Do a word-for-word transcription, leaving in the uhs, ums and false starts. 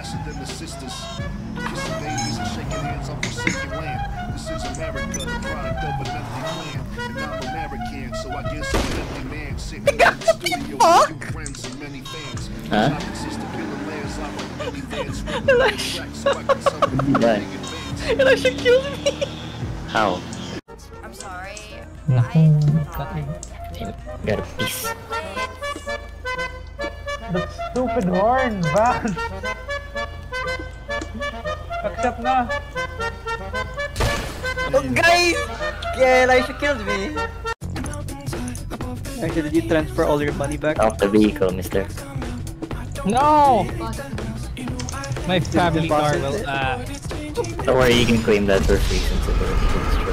faster than the sisters. Kissing babies and shaking hands on forsaken land. This is America, the product of an empty plan. And I'm American, so I guess I'm an empty man. Sitting in the studio with few friends and many fans. Huh? I exist to kill the layers out like many fans. So I can suddenly What? Elisha killed me! How? I'm sorry. Mhm. You got a piece. That stupid horn, Vance! Accept na! Oh guys! Yeah, Elisha killed me! Actually, did you transfer all your money back? Off the vehicle, mister. No! My family car will, uh... Don't worry, you can claim that for free since it was